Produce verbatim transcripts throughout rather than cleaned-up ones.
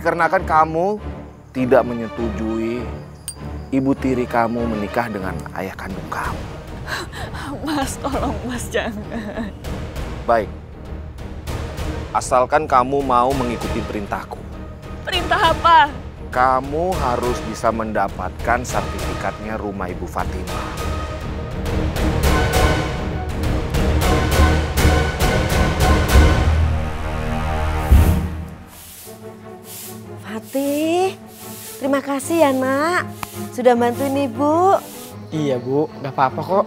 dikarenakan kamu tidak menyetujui ibu tiri kamu menikah dengan ayah kandung kamu. Mas, tolong Mas, jangan. Baik. Asalkan kamu mau mengikuti perintahku. Perintah apa? Kamu harus bisa mendapatkan sertifikatnya rumah Ibu Fatimah. Fatih, terima kasih ya nak. Sudah bantuin ibu. Iya bu, gak apa-apa kok.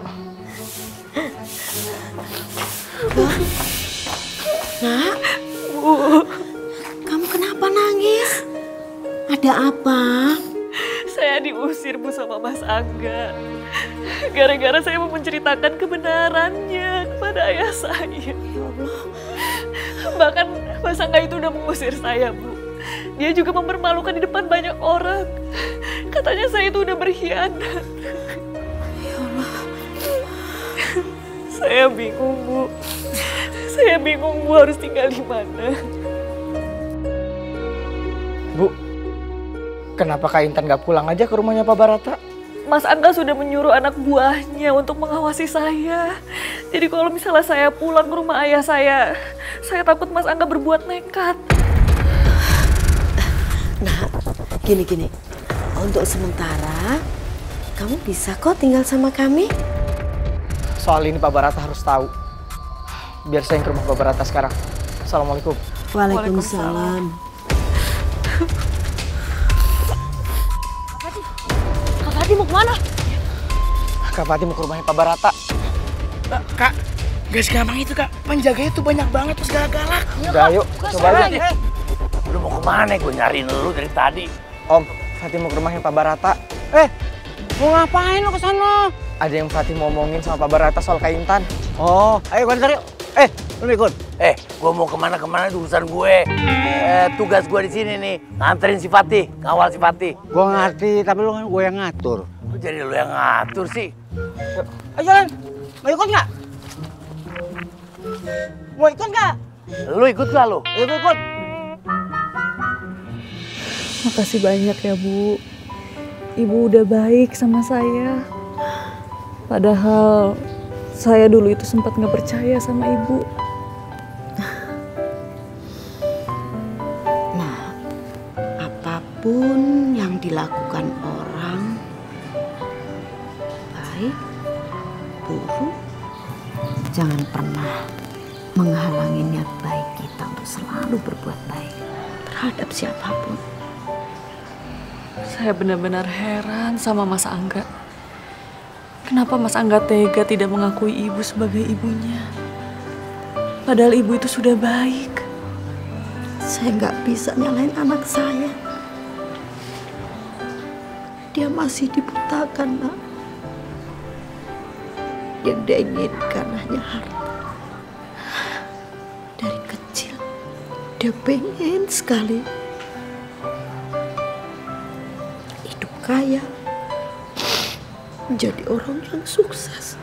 Nak, bu, kamu kenapa nangis? Ada apa? Saya diusir Bu sama Mas Angga. Gara-gara saya mau menceritakan kebenarannya kepada ayah saya. Ya Allah. Bahkan Mas Angga itu udah mengusir saya, Bu. Dia juga mempermalukan di depan banyak orang. Katanya saya itu udah berkhianat. Ya Allah. Saya bingung, Bu. Saya bingung, Bu, harus tinggal di mana. Bu, kenapa Kak Intan gak pulang aja ke rumahnya Pak Barata? Mas Angga sudah menyuruh anak buahnya untuk mengawasi saya. Jadi kalau misalnya saya pulang ke rumah ayah saya, saya takut Mas Angga berbuat nekat. Nah, gini-gini. Untuk sementara, kamu bisa kok tinggal sama kami. Soal ini Pak Barata harus tahu. Biar saya yang ke rumah Pak Barata sekarang. Assalamualaikum. Waalaikumsalam. Kak Fatih mau kemana? Kak Fatih mau ke rumahnya Pak Barata. Kak, gak segampang itu kak. Penjaganya tuh banyak banget terus galak-galak. Udah ayo, coba aja. Lu mau kemana? Gue nyariin lu dari tadi. Om, Fatih mau ke rumahnya Pak Barata. Eh, mau ngapain lo kesana? Ada yang Fatih mau omongin sama Pak Barata soal Kak Intan. Oh, ayo gue ntar yuk. Eh, lu ikut. Eh, gue mau kemana-kemana itu urusan gue. Eh, tugas gue di sini nih, nganterin si Fatih, ngawal si Fatih. Gue ngerti, tapi lu kan gue yang ngatur. Lu jadi lu yang ngatur sih. Ayo jalan, mau ikut nggak? Mau ikut nggak? Lu ikut gak lu? Ayo gue ikut. Makasih banyak ya, Bu. Ibu udah baik sama saya. Padahal saya dulu itu sempat nggak percaya sama Ibu. Nah, apapun yang dilakukan orang, baik, buruk, jangan pernah menghalangi niat baik kita untuk selalu berbuat baik terhadap siapapun. Saya benar-benar heran sama Mas Angga. Kenapa Mas Angga tega tidak mengakui ibu sebagai ibunya? Padahal ibu itu sudah baik. Saya nggak bisa nyalain anak saya. Dia masih dibutakan, Nak. Yang dia inginkan hanya harta. Dari kecil, dia pengen sekali hidup kaya, menjadi orang yang sukses.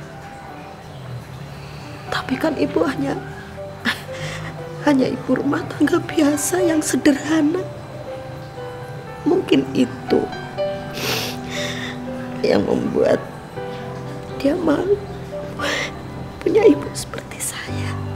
Tapi kan ibu hanya hanya ibu rumah tangga biasa yang sederhana. Mungkin itu yang membuat dia malu punya ibu seperti saya.